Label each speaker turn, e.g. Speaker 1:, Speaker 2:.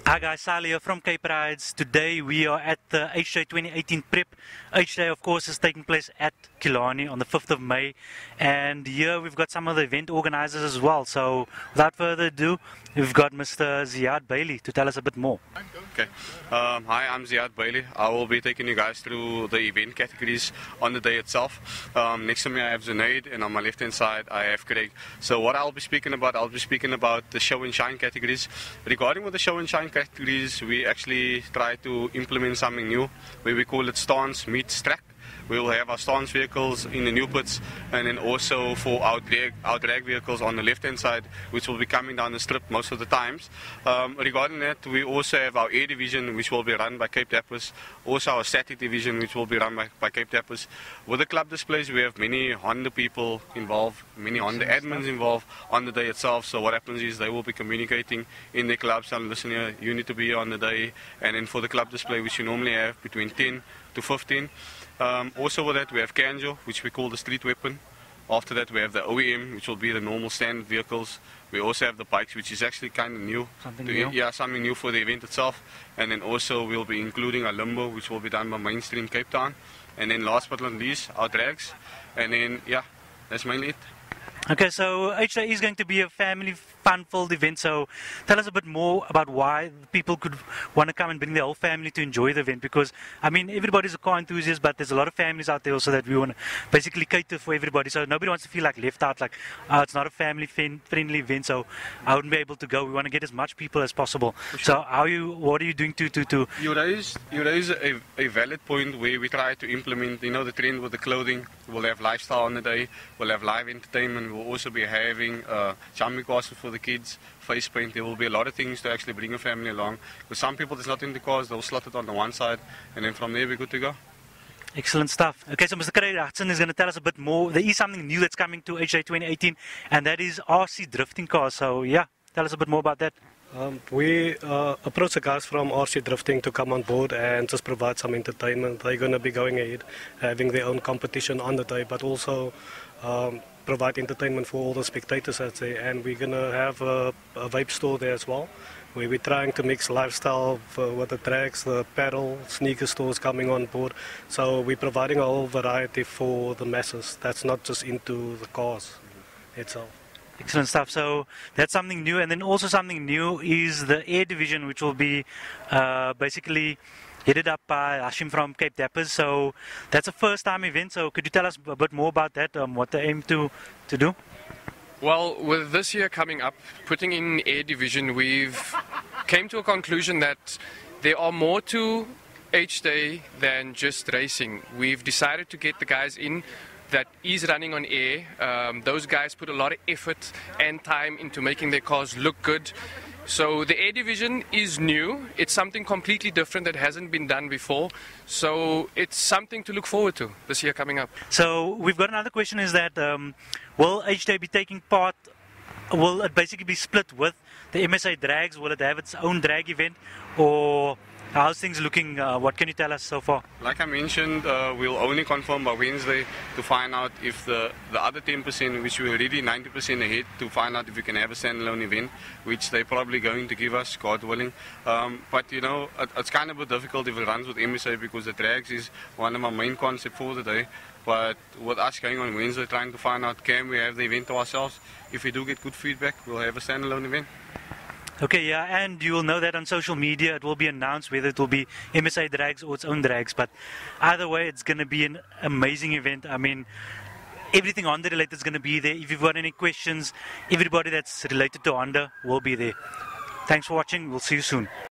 Speaker 1: Hi guys, Sal here from Cape Rides. Today we are at the HJ 2018 Prep. HJ of course is taking place at Killarney on the 5th of May, and here we've got some of the event organizers as well. So without further ado, we've got Mr. Ziad Bailey to tell us a bit more.
Speaker 2: Okay. Hi, I'm Ziad Bailey. I will be taking you guys through the event categories on the day itself. Next to me I have Zunaid, and on my left hand side I have Craig. So what I'll be speaking about the show and shine categories. Regarding with the show and shine categories, we actually try to implement something new where we call it stance meets track. We will have our stance vehicles in the new pits, and then also for our drag vehicles on the left hand side, which will be coming down the strip most of the times. Regarding that, we also have our air division, which will be run by Cape Tappers, also our static division, which will be run by Cape Tappers. With the club displays, we have many Honda people involved, many Honda admins involved on the day itself. So what happens is they will be communicating in their clubs and listen here, you need to be here on the day. And then for the club display, which you normally have between 10 to 15. Also with that we have Kanjo, which we call the street weapon. After that we have the OEM, which will be the normal standard vehicles. We also have the bikes, which is actually kind of new. Something new for the event itself. And then also we'll be including a limbo, which will be done by Mainstream Cape Town. And then last but not least, our drags. And then yeah, that's mainly it.
Speaker 1: Okay, so HJ is going to be a family fun-filled event, so tell us a bit more about why people could want to come and bring their whole family to enjoy the event, because I mean everybody's a car enthusiast, but there's a lot of families out there also that we want to basically cater for everybody, so nobody wants to feel like left out, like it's not a family friendly event, so I wouldn't be able to go. We want to get as much people as possible. Sure. So what are you doing to
Speaker 2: You raise a valid point where we try to implement, you know, the trend with the clothing. We'll have lifestyle on the day, we'll have live entertainment, we'll also be having jumping classes for the kids, face paint. There will be a lot of things to actually bring a family along. With some people that's not in the cars, they'll slot it on the one side, and then from there we're good to go.
Speaker 1: Excellent stuff. Okay, so Mr. Craig Hudson is going to tell us a bit more. There is something new that's coming to HJ 2018, and that is RC drifting cars. So yeah, tell us a bit more about that.
Speaker 3: We approached the guys from RC Drifting to come on board and just provide some entertainment. They're going to be going ahead, having their own competition on the day, but also provide entertainment for all the spectators that's there. And we're going to have a vape store there as well, where we're trying to mix lifestyle with the drags, the pedal, sneaker stores coming on board. So we're providing a whole variety for the masses. That's not just into the cars itself.
Speaker 1: Excellent stuff. So that's something new, and then also something new is the air division, which will be basically headed up by Hashim from Cape Tappers. So that's a first-time event. So could you tell us a bit more about that? What they aim to do?
Speaker 4: Well, with this year coming up, putting in air division, we've came to a conclusion that there are more to H-Day than just racing. We've decided to get the guys in that is running on air. Those guys put a lot of effort and time into making their cars look good. So the air division is new. It's something completely different that hasn't been done before. So it's something to look forward to this year coming up.
Speaker 1: So we've got another question, is that will HJ be taking part, will it basically be split with the MSA drags? Will it have its own drag event, or how's things looking? What can you tell us so far?
Speaker 2: Like I mentioned, we'll only confirm by Wednesday to find out if the other 10%, which we're already 90% ahead, to find out if we can have a standalone event, which they're probably going to give us, God willing. But you know, it's kind of a bit difficult if it runs with MSA, because the drags is one of my main concepts for the day. But with us going on Wednesday trying to find out, can we have the event to ourselves? If we do get good feedback, we'll have a standalone event.
Speaker 1: Okay, yeah, and you will know that on social media it will be announced whether it will be MSA drags or its own drags, but either way it's going to be an amazing event. I mean, everything Honda related is going to be there. If you've got any questions, everybody that's related to Honda will be there. Thanks for watching, we'll see you soon.